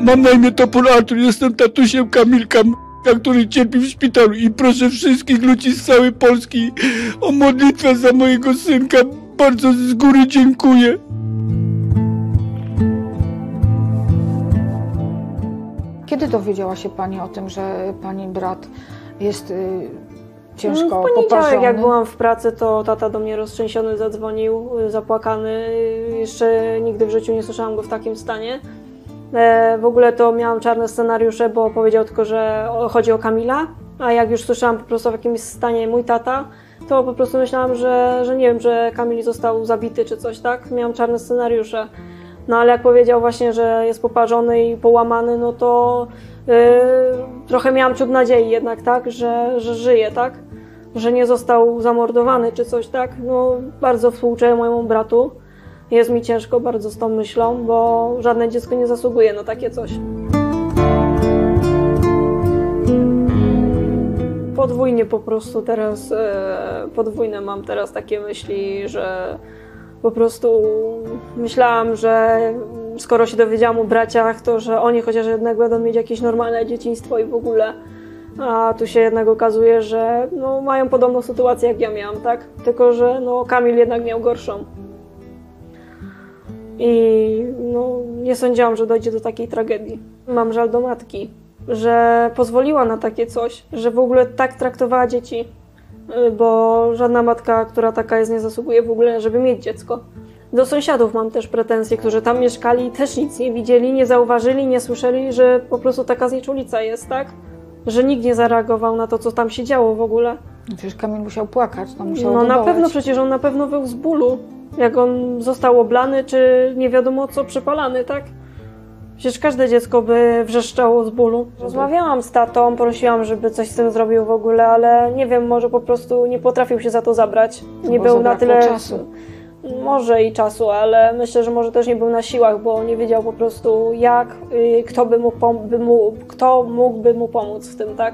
Mam na imię Topór Artur, jestem tatusiem Kamilka, który cierpi w szpitalu i proszę wszystkich ludzi z całej Polski o modlitwę za mojego synka. Bardzo z góry dziękuję. Kiedy dowiedziała się pani o tym, że pani brat jest ciężko W poniedziałek, poparzony? jak byłam w pracy, to tata do mnie roztrzęsiony zadzwonił, zapłakany. Jeszcze nigdy w życiu nie słyszałam go w takim stanie. W ogóle to miałam czarne scenariusze, bo powiedział tylko, że chodzi o Kamila, a jak już słyszałam po prostu w jakimś stanie mój tata, to po prostu myślałam, że nie wiem, że Kamil został zabity czy coś, tak? Miałam czarne scenariusze. No ale jak powiedział właśnie, że jest poparzony i połamany, no to trochę miałam ciut nadziei jednak, tak? Że żyje, tak? Że nie został zamordowany czy coś, tak? No bardzo współczuję mojemu bratu. Jest mi ciężko bardzo z tą myślą, bo żadne dziecko nie zasługuje na takie coś. Podwójnie po prostu teraz, podwójne mam teraz takie myśli, że po prostu myślałam, że skoro się dowiedziałam o braciach, to że oni chociaż jednak będą mieć jakieś normalne dzieciństwo i w ogóle. A tu się jednak okazuje, że no, mają podobną sytuację jak ja miałam, tak? Tylko że no, Kamil jednak miał gorszą. I no, nie sądziłam, że dojdzie do takiej tragedii. Mam żal do matki, że pozwoliła na takie coś, że w ogóle tak traktowała dzieci, bo żadna matka, która taka jest, nie zasługuje w ogóle, żeby mieć dziecko. Do sąsiadów mam też pretensje, którzy tam mieszkali, też nic nie widzieli, nie zauważyli, nie słyszeli, że po prostu taka znieczulica jest, tak? Że nikt nie zareagował na to, co tam się działo w ogóle. Przecież Kamil musiał płakać, to musiał No budować. na pewno, przecież on na pewno wył z bólu, jak on został oblany, czy nie wiadomo co, przypalany, tak? Przecież każde dziecko by wrzeszczało z bólu. Rozmawiałam z tatą, prosiłam, żeby coś z tym zrobił w ogóle, ale nie wiem, może po prostu nie potrafił się za to zabrać. Nie był na tyle czasu. Może i czasu, ale myślę, że może też nie był na siłach, bo nie wiedział po prostu jak, kto mógłby mu pomóc w tym, tak?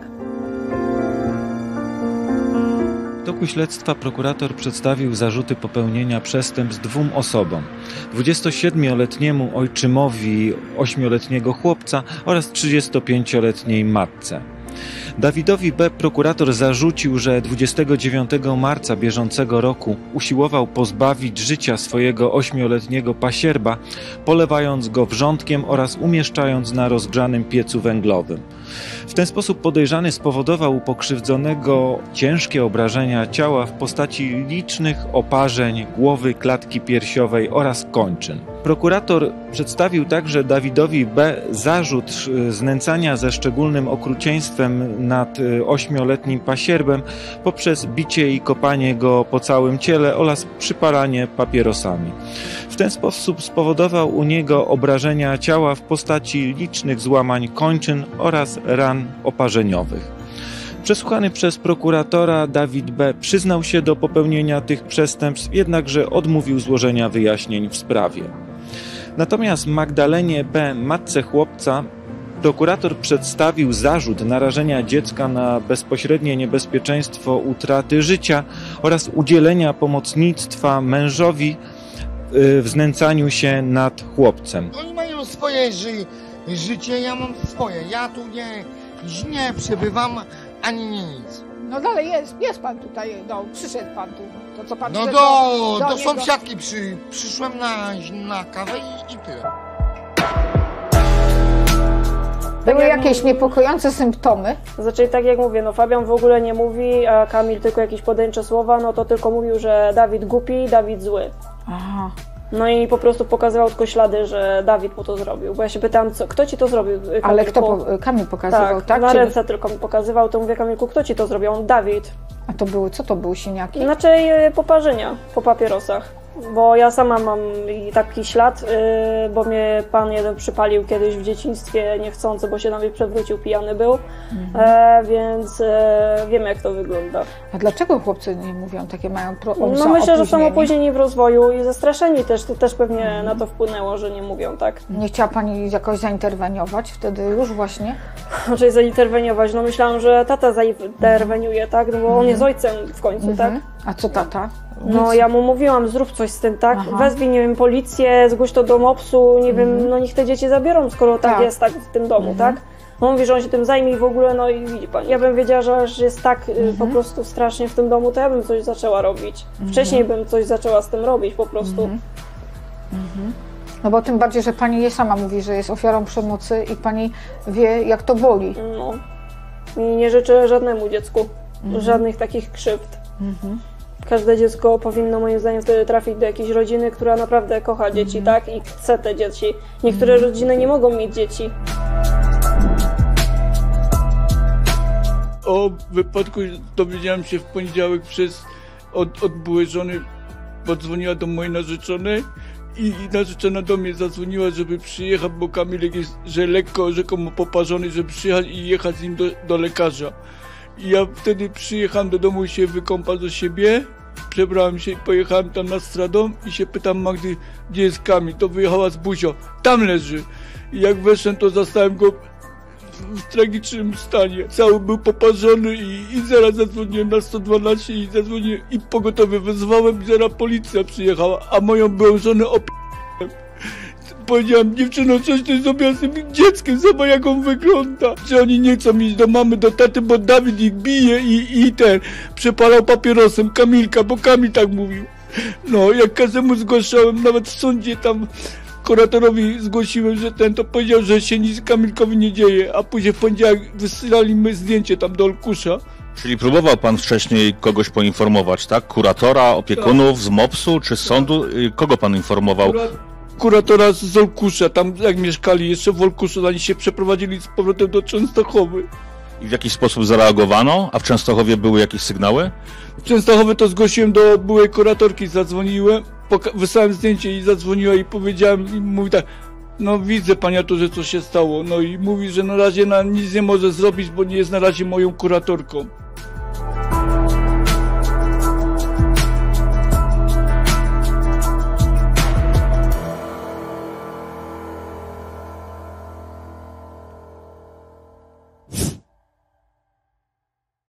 W toku śledztwa prokurator przedstawił zarzuty popełnienia przestępstw dwóm osobom. 27-letniemu ojczymowi 8-letniego chłopca oraz 35-letniej matce. Dawidowi B. prokurator zarzucił, że 29 marca bieżącego roku usiłował pozbawić życia swojego 8-letniego pasierba, polewając go wrzątkiem oraz umieszczając na rozgrzanym piecu węglowym. W ten sposób podejrzany spowodował u pokrzywdzonego ciężkie obrażenia ciała w postaci licznych oparzeń głowy, klatki piersiowej oraz kończyn. Prokurator przedstawił także Dawidowi B. zarzut znęcania ze szczególnym okrucieństwem nad 8-letnim pasierbem poprzez bicie i kopanie go po całym ciele oraz przypalanie papierosami. W ten sposób spowodował u niego obrażenia ciała w postaci licznych złamań kończyn oraz ran oparzeniowych. Przesłuchany przez prokuratora Dawid B. przyznał się do popełnienia tych przestępstw, jednakże odmówił złożenia wyjaśnień w sprawie. Natomiast Magdalenie B., matce chłopca, prokurator przedstawił zarzut narażenia dziecka na bezpośrednie niebezpieczeństwo utraty życia oraz udzielenia pomocnictwa mężowi w znęcaniu się nad chłopcem. Oni mają swoje życie, ja mam swoje. Ja tu nie przebywam, ani nic. No dalej jest pan tutaj, no przyszedł pan tu. To co pan No chce, do niego? sąsiadki przyszłem na kawę i tyle. Były jakieś niepokojące symptomy? Znaczy, tak jak mówię, no Fabian w ogóle nie mówi, a Kamil tylko jakieś pojedyncze słowa, no to tylko mówił, że Dawid głupi, Dawid zły. Aha. No i po prostu pokazywał tylko ślady, że Dawid mu to zrobił. Bo ja się pytałam, kto ci to zrobił, Kamilku? Ale Kamil pokazywał, tak? Na ręce tylko mi pokazywał, to mówię, Kamilku, kto ci to zrobił? On, Dawid. A to były, co to były, siniaki? Inaczej poparzenia po papierosach. Bo ja sama mam taki ślad, bo mnie pan jeden przypalił kiedyś w dzieciństwie niechcący, bo się na mnie przewrócił, pijany był, więc wiem jak to wygląda. A dlaczego chłopcy nie mówią takie, mają No myślę, że są opóźnieni w rozwoju i zastraszeni też, to też pewnie na to wpłynęło, że nie mówią, tak? Nie chciała pani jakoś zainterweniować wtedy już właśnie? Znaczy zainterweniować, no myślałam, że tata zainterweniuje, tak? No bo on jest ojcem w końcu, tak? A co tata? No ja mu mówiłam, zrób coś z tym, tak? Aha. Wezwij, nie wiem, policję, zgłoś to do MOPS-u, nie wiem, no niech te dzieci zabiorą, skoro tak Tak. jest, tak w tym domu, tak? On mówi, że on się tym zajmie i w ogóle, no i widzi pan, ja bym wiedziała, że aż jest tak po prostu strasznie w tym domu, to ja bym coś zaczęła robić. Wcześniej bym coś zaczęła z tym robić po prostu. No bo tym bardziej, że pani sama mówi, że jest ofiarą przemocy i pani wie, jak to boli. No. I nie życzę żadnemu dziecku żadnych takich krzywd. Każde dziecko powinno moim zdaniem wtedy trafić do jakiejś rodziny, która naprawdę kocha dzieci, tak? I chce te dzieci. Niektóre rodziny nie mogą mieć dzieci. O wypadku dowiedziałem się w poniedziałek od byłej żony, podzwoniła do mojej narzeczonej i narzeczona do mnie zadzwoniła, żeby przyjechać, bo Kamilek jest, że lekko rzekomo poparzony, żeby przyjechać i jechać z nim do lekarza. I ja wtedy przyjechałem do domu i się wykąpać do siebie, przebrałem się i pojechałem tam na Stradom i się pytam Magdy, gdzie jest Kamil, to wyjechała z Buzio, tam leży. I jak weszłem, to zastałem go w tragicznym stanie. Cały był poparzony i zaraz zadzwoniłem na 112 i zadzwoniłem i pogotowie wezwałem i zaraz policja przyjechała, a moją byłą żonę powiedziałem, dziewczyno, coś ty zrobiła z tym dzieckiem, zobacz jak on wygląda. Że oni nie chcą iść do mamy, do taty, bo Dawid ich bije i przepalał papierosem Kamilka, bo Kamil tak mówił. No, jak każdemu zgłaszałem, nawet w sądzie tam kuratorowi zgłosiłem, że to powiedział, że się nic Kamilkowi nie dzieje, a później w poniedziałek wysyłali my zdjęcie tam do Olkusza. Czyli próbował pan wcześniej kogoś poinformować, tak? Kuratora, opiekunów z MOPS-u czy z sądu? Kogo pan informował? Kuratora z Olkusza, tam jak mieszkali jeszcze w Olkuszu, zanim się przeprowadzili z powrotem do Częstochowy. I w jakiś sposób zareagowano? A w Częstochowie były jakieś sygnały? W Częstochowie to zgłosiłem do byłej kuratorki, zadzwoniłem, wysłałem zdjęcie i zadzwoniła i powiedziałem, i mówi tak, no widzę paniaturze, co się stało, no i mówi, że na razie nic nie może zrobić, bo nie jest na razie moją kuratorką.